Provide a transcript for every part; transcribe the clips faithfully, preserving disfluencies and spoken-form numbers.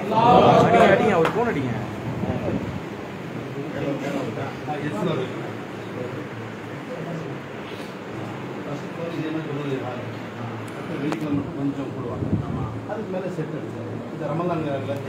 அடிங்க அடிங்க அவர் போன் அடிங்க. வீட்டில் மட்டும் கொஞ்சம் போடுவாங்க. அதுக்கு மேலே செட் எடுத்து இந்த ரமலான்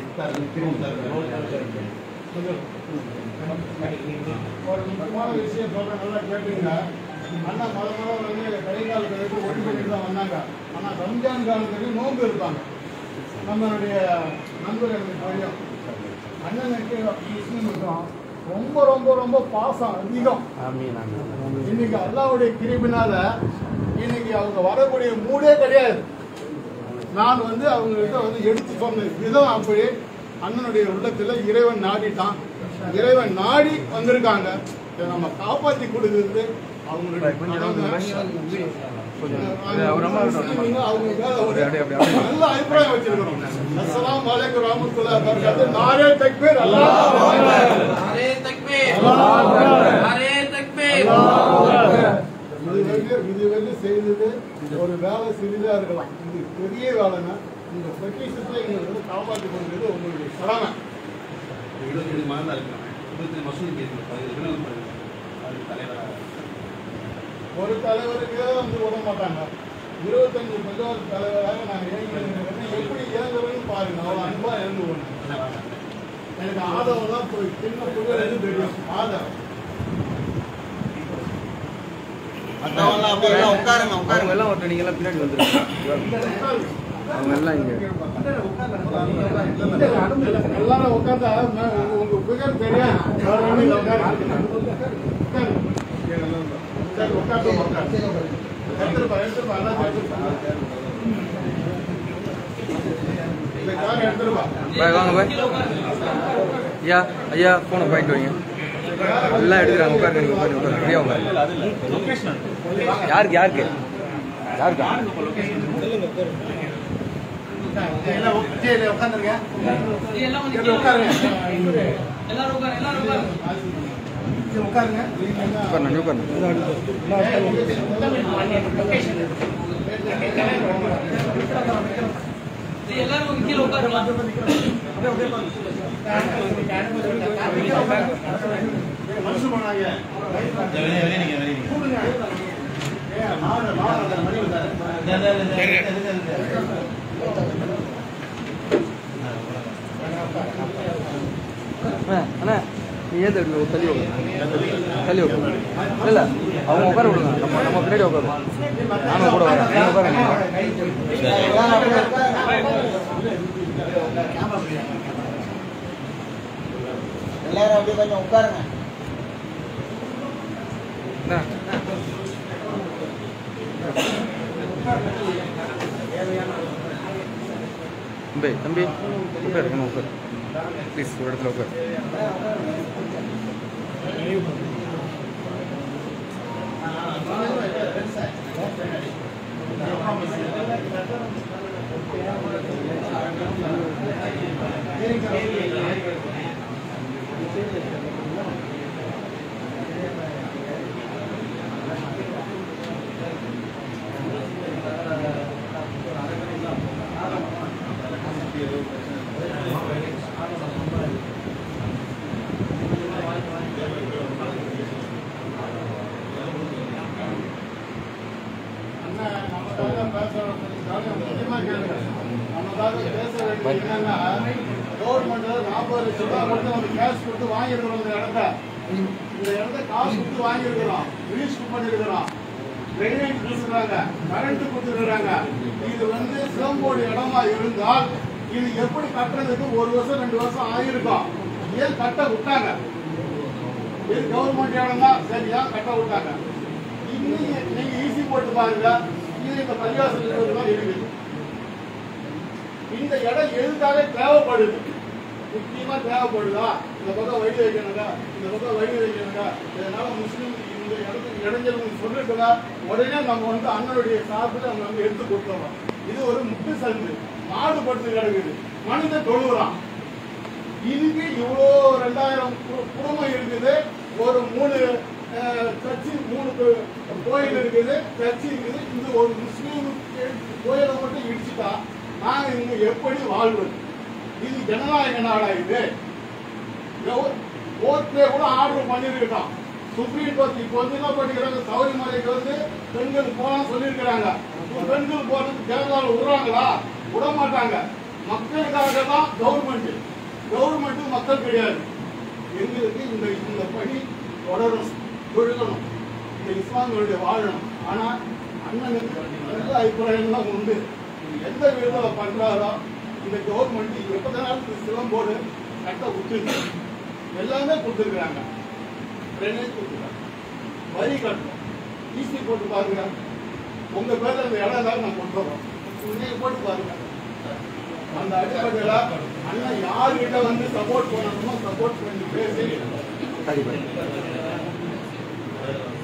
ஒரு முக்கியமான விஷயம் சொல்கிறேன், நல்லா கேட்டுங்க. அண்ணா மொத மொதல் வந்து கை காலத்துக்கு ஒட்டு பண்ணிட்டு தான் வந்தாங்க. ஆனால் ரம்ஜான் காலத்துக்கு நோன்பு இருப்பாங்க. நம்மளுடைய நண்பர் எனக்கு தெரியும். அண்ணனுக்கு முஸ்லீமுக்கும் ரொம்ப ரொம்ப ரொம்ப பாசம் அதிகம். இன்னைக்கு அல்லாவுடைய கிருபினால இன்னைக்கு அவங்க வரக்கூடிய மூடே கிடையாது. நான் வந்து அவங்ககிட்ட வந்து எடுத்து சொன்ன விதம் அப்படி அண்ணனுடைய உள்ளத்தில் இறைவன் நாடிட்டான். இறைவன் நாடி வந்திருக்காங்க. நம்ம காப்பாற்றி கொடுக்குறது அவங்களுடைய நல்ல அபிப்பிராயம் வச்சிருக்கிறோம். அஸ்ஸலாமு அலைக்கும் வரஹ்மத்துல்லாஹி வபரகாத்துஹு. நாரே தக்பீர், அல்லாஹ் அக்பர். நாரே தக்பீர், அல்லாஹ் அக்பர். நாரே தக்பீர், அல்லாஹ் அக்பர். இது வந்து செய்தது ஒரு வேலை சிறிதா இருக்கலாம். இது பெரிய வேலைன்னா இந்த பொக்கிஷத்தை எங்களுக்கு வந்து காப்பாற்றி கொடுக்கிறது உங்களுடைய கடமை. இருபத்தி ஏழு மாதம் இருக்கிறாங்க. இருபத்தி மசூதி தலைவராக ஒரு தலைவருக்கு வந்து விட மாட்டாங்க. இருபத்தஞ்சு பஞ்சாவது தலைவராக நாங்கள் இயங்குறது எப்படி இயங்குறதுன்னு பாருங்க. அவ்வளோ அன்பா இயங்கு போனேன். எனக்கு ஆதவெல்லாம் போய் சின்ன புகழ் தெரியும். ஆதவம் உட்காருங்க உட்காருங்க எல்லாம் ஒருத்தர் நீங்க எல்லாம் பின்னாடி வந்துருங்க. அவங்க எல்லாம் இங்க எல்லாரும் உட்காந்தா உங்க புகழ் தெரியாது. வாங்க பாய். ஐயா ஐயா போனை போயிட்டு வைங்க. எல்லாம் எடுக்கிறாங்க. உட்காருங்க நீங்க உட்காருங்க உட்காருங்க ஃப்ரீயா உட்காருங்க. யாருக்கு யாருக்கு யாருக்கு உட்காந்துருங்க. உட்காருங்க உட்காருங்க உட்காருங்க. எல்லாரும் கீழே உட்காருங்க. அண்ணா நீ ஏன் தள்ளி தள்ளி தள்ளி உட்காரு. இல்லை அவங்க உட்கார விடுங்க. நம்ம நம்ம பின்னாடி உட்காருவோம். நானும் கூட வரேன். நீங்கள் உட்காருங்க. எல்லாரும் அப்படியே கொஞ்சம் உட்காருங்க. தம்பி தம்பி உட்காரு நம்ம உட்காரு ப்ளீஸ். ஒரு இடத்துல உட்காரு. கவர்மெண்ட் நாற்பது லட்சம் ரூபாய் கொடுத்து நம்ம கேஷ் கொடுத்து வாங்கியிருக்கிறோம். இந்த இடத்த இந்த இடத்த காசு கொடுத்து வாங்கியிருக்கிறோம். ரிலீஸ் பண்ணிருக்கிறோம். ட்ரைனேஜ் கொடுத்துருக்காங்க, கரண்ட் கொடுத்துருக்காங்க. இது வந்து சிலம்போடு இடமா இருந்தால் இது எப்படி கட்டுறதுக்கு ஒரு வருஷம் ரெண்டு வருஷம் ஆகிருக்கும். ஏன் கட்ட விட்டாங்க? இது கவர்மெண்ட் இடம் தான், சரியா கட்ட விட்டாங்க. இன்னும் நீங்க ஈஸி போட்டு பாருங்க. இது இந்த பள்ளிவாசல் தான் இருக்குது. இந்த இடம் எதுக்காக தேவைப்படுது? முக்கியமா தேவைப்படுதா? இந்த பக்கம் வழி வைக்கணுங்க, இந்த பக்கம் வழி வைக்கணுங்க. இதனால முஸ்லீம் இந்த இடத்துக்கு இடைஞ்சல் சொல்லிட்டுங்க. உடனே நம்ம வந்து அண்ணனுடைய சார்பில் நம்ம வந்து எடுத்து கொடுத்துறோம். இது ஒரு முட்டு சந்து மாடுபட்டு கிடக்குது. மனித தொழுகிறான். இதுக்கு இவ்வளோ ரெண்டாயிரம் குடும்பம் இருக்குது. ஒரு மூணு சர்ச்சி, மூணு கோயில் இருக்குது, சர்ச்சி இருக்குது. இந்த ஒரு முஸ்லீம் கோயிலை மட்டும் இடிச்சுட்டா நாங்கள் இங்க எப்படி வாழ்வது? இது ஜனநாயக நாடா இது? கோர்ட்ல கூட ஆர்டர் பண்ணிருக்கோம். சுப்ரீம் கோர்ட் இப்போ வந்து என்ன பண்ணிக்கிறாங்க, சபரிமலைக்கு வந்து பெண்கள் போலாம் சொல்லியிருக்கிறாங்க. பெண்கள் போறதுக்கு கேரளாவில் விடுறாங்களா? விட மாட்டாங்க. மக்களுக்காக தான் கவர்மெண்ட். கவர்மெண்ட் மக்கள் கிடையாது. எங்களுக்கு இந்த இந்த பணி தொடரும், தொழுகணும், இந்த இஸ்லாமியருடைய வாழணும். ஆனா அண்ணனுக்கு நல்ல அபிப்பிராயம்லாம் உண்டு. எந்த விதத்தில் பண்றாரோ இந்த கவர்மெண்ட் எப்பதாலும் சிலம்போடு கட்ட விட்டு எல்லாமே கொடுத்துருக்குறாங்க. ட்ரைனேஜ் கொடுத்துருக்காங்க, வரி கட்டணும், ஈசி போட்டு பாருங்க. உங்க பேர்ல அந்த இடம் தான் நான் கொடுத்துறோம், நீங்க போட்டு பாருங்க. அந்த அடிப்படையில் அண்ணன் யாருக்கிட்ட வந்து சப்போர்ட் பண்ணணுமோ சப்போர்ட் பண்ணி பேசி